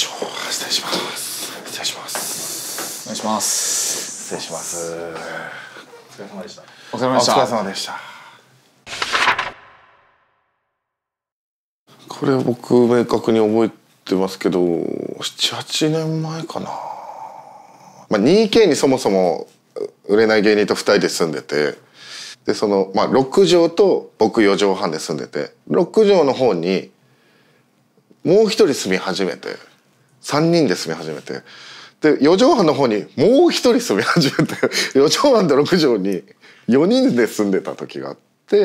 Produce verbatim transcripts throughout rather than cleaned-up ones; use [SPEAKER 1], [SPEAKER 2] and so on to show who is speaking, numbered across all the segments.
[SPEAKER 1] ちょ失礼します失礼します
[SPEAKER 2] お願いします。
[SPEAKER 1] 失礼します。
[SPEAKER 2] お疲れ様でした。
[SPEAKER 1] お疲れ様でした。お疲れ様でした。これ僕明確に覚えてますけどななはちねんまえかな。まあ ツーケー にそもそも売れない芸人とふたりで住んでて、でそのまあろく畳と僕よ畳半で住んでて、ろく畳の方にもう一人住み始めてさんにんで住み始めて、でよ畳半の方にもう一人住み始めてよ畳半とろく畳によにんで住んでた時があって、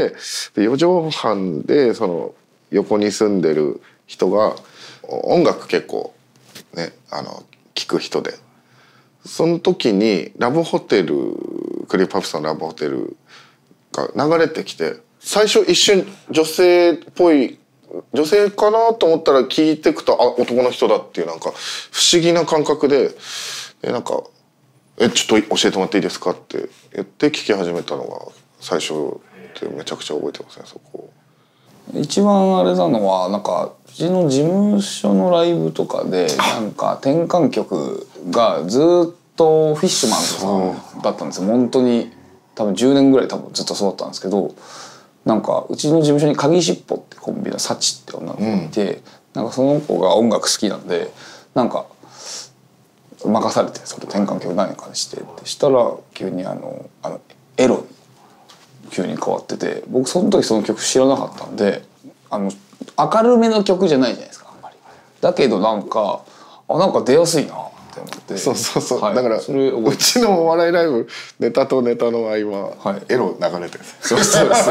[SPEAKER 1] でよ畳半でその横に住んでる人が音楽結構ねあの聴く人で、その時にラブホテルクリープハップさんのラブホテルが流れてきて、最初一瞬女性っぽい女性かなと思ったら聞いてくとあ男の人だっていうなんか不思議な感覚で、でなんか「えちょっと教えてもらっていいですか?」って言って聞き始めたのが最初で、めちゃくちゃ覚えてますねそこ。
[SPEAKER 2] 一番あれなのはなんかうちの事務所のライブとかでなんか転換曲がずっとフィッシュマンさんだったんですよ。本当に多分じゅうねんぐらい多分ずっとそうだったんですけど、なんかうちの事務所に鍵しっぽってコンビのサチって女の子がいて、うん、なんかその子が音楽好きなんでなんか任されてそれ転換曲何かにしてってしたら急にあのあのエロに急に変わってて、僕その時その曲知らなかったんで、あの明るめの曲じゃないじゃないですかあんまり。だけどなんかあなんか出やすいなって思って。
[SPEAKER 1] そうそうそう、はい、だから
[SPEAKER 2] それ
[SPEAKER 1] うちのお笑いライブネタとネタの合間、はい、エロ流れてる。
[SPEAKER 2] そうそうです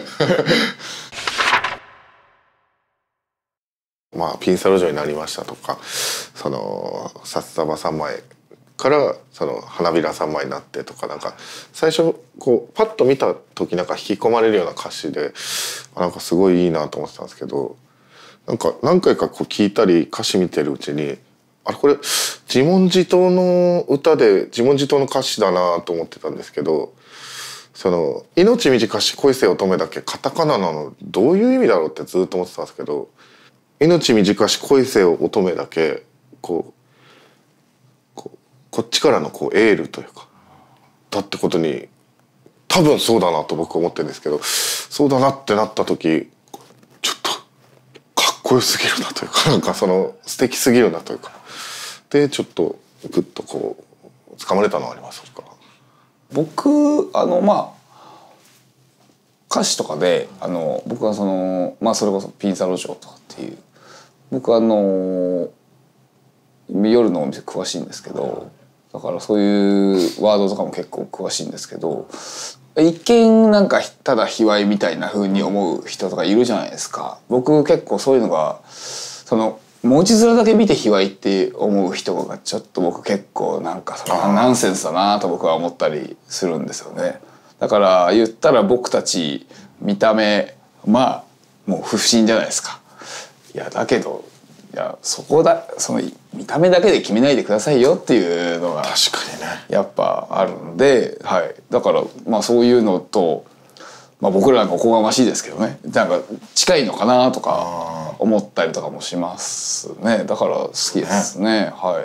[SPEAKER 1] まあピンサロ嬢になりましたとか、その札束三昧からその花びら三昧になってとか、なんか最初こうパッと見た時なんか引き込まれるような歌詞でなんかすごいいいなと思ってたんですけど、なんか何回かこう聞いたり歌詞見てるうちにあれこれ自問自答の歌で自問自答の歌詞だなと思ってたんですけど、その命短し恋せ乙女だけカタカナなのどういう意味だろうってずっと思ってたんですけど、命短し恋せよ乙女だけこうこうこっちからのこうエールというかだってことに多分そうだなと僕は思ってるんですけど、そうだなってなった時ちょっとかっこよすぎるなというか、なんかその素敵すぎるなというかでちょっとグッとこう掴まれたのはありますか。
[SPEAKER 2] 僕あのまあ歌詞とかであの僕はそのまあそれこそピンサロ嬢とかっていう僕あの夜のお店詳しいんですけど、だからそういうワードとかも結構詳しいんですけど、一見なんかただ卑猥みたいな風に思う人とかいるじゃないですか。僕結構そういうのがその文字面だけ見て卑猥って思う人がちょっと僕結構なんかそれはナンセンスだなと僕は思ったりするんですよね。だから言ったら僕たち見た目まあもう不審じゃないですか。いやだけどいやそこだその見た目だけで決めないでくださいよっていうのが
[SPEAKER 1] 確かにね
[SPEAKER 2] やっぱあるんで、はい、だからまあそういうのと、まあ、僕らなんかおこがましいですけどね、なんか近いのかなとか思ったりとかもしますね。だから好きですね、ね、はい。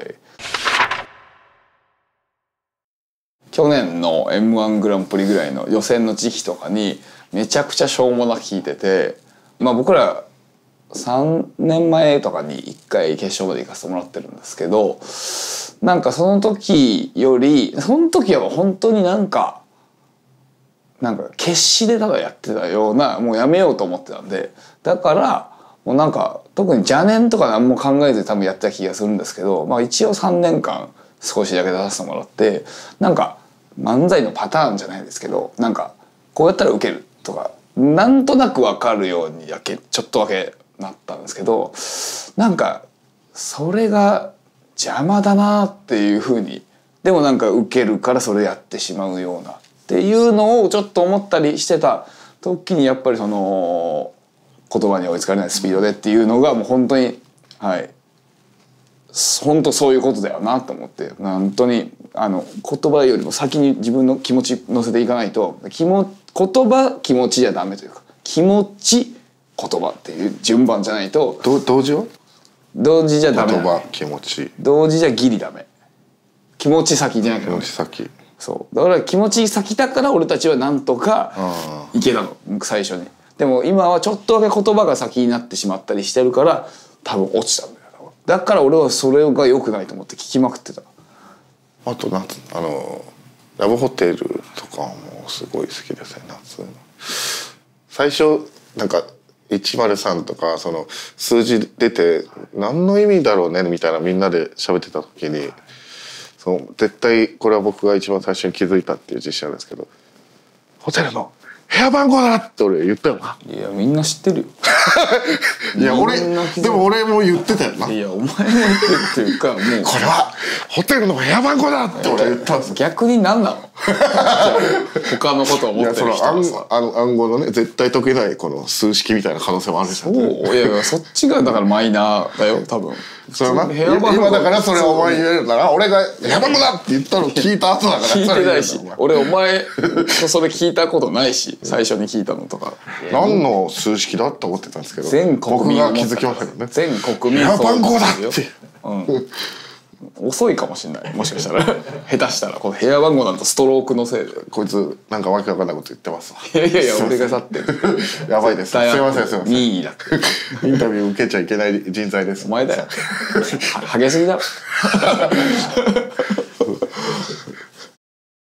[SPEAKER 2] 去年の エムワン グランプリぐらいの予選の時期とかにめちゃくちゃしょうもなく聞いてて、まあ僕らさんねんまえとかにいっかい決勝まで行かせてもらってるんですけど、なんかその時よりその時は本当になんかなんか決死でただやってたような、もうやめようと思ってたんで、だからもうなんか特に邪念とか何も考えずに多分やってた気がするんですけど、まあ一応さんねんかん少しだけ出させてもらって、なんか漫才のパターンじゃないですけど、なんかこうやったらウケるとかなんとなく分かるようにだけちょっとだけなったんですけど、なんかそれが邪魔だなっていうふうに、でもなんかウケるからそれやってしまうようなっていうのをちょっと思ったりしてた時に、やっぱりその言葉に追いつかれないスピードでっていうのがもう本当にはい本当そういうことだよなと思って、本当にあの言葉よりも先に自分の気持ち乗せていかないと、気も言葉気持ちじゃダメというか、気持ち言葉っていう順番じゃないと。
[SPEAKER 1] ど同時は
[SPEAKER 2] 同時じゃダメだ、ね、
[SPEAKER 1] 言葉気持ち
[SPEAKER 2] 同時じゃギリダメ。気持ち先じゃなくて
[SPEAKER 1] 気持ち先
[SPEAKER 2] そうだから気持ち先だから俺たちはなんとかいけたの最初に。でも今はちょっとだけ言葉が先になってしまったりしてるから多分落ちたんだよ。だから俺はそれが良くないと思って聞きまくってた。
[SPEAKER 1] あと夏あのラブホテルとかもすごい好きですね夏の。最初なんかいちまるさんとかその数字出て何の意味だろうねみたいなみんなで喋ってた時にその絶対これは僕が一番最初に気づいたっていう自信あるんですけど、ホテルの部屋番号だって俺言ったよな。
[SPEAKER 2] いやみんな知ってるよ
[SPEAKER 1] いや俺でも俺も言ってたよな。
[SPEAKER 2] いやお前も言ってるっていうかもう
[SPEAKER 1] これはホテルの部屋番号だって俺言ったんですよ。
[SPEAKER 2] 逆に何なの他のことを思ってる人はさ、
[SPEAKER 1] あの暗号のね絶対解けないこの数式みたいな可能性もあるじゃん。
[SPEAKER 2] そういやいやそっちがだからマイナーだよ多分。
[SPEAKER 1] それはな今だからそれお前言えるなら俺が部屋番号だって言ったの聞いた後だから
[SPEAKER 2] 聞いてないし俺お前それ聞いたことないし最初に聞いたのとか
[SPEAKER 1] 何の数式だって思ってたんですけど
[SPEAKER 2] 全国民
[SPEAKER 1] 僕が気づきましたけどね。
[SPEAKER 2] 全国民
[SPEAKER 1] 部屋番号だって、
[SPEAKER 2] うん、遅いかもしれないもしかしたら下手したらこの部屋番号なんてストロークのせいで
[SPEAKER 1] こいつなんかわけわかんないこと言ってますわ。
[SPEAKER 2] いやいやいや俺が去ってる
[SPEAKER 1] やばいですすいませんすいません
[SPEAKER 2] 任意だって
[SPEAKER 1] インタビュー受けちゃいけない人材です。
[SPEAKER 2] お前だよは激しすぎだろ